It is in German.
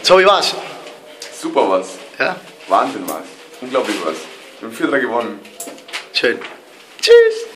So, wie war's? Super was. Ja? Wahnsinn was. Unglaublich was. Wir haben 4-3 gewonnen. Schön. Tschüss.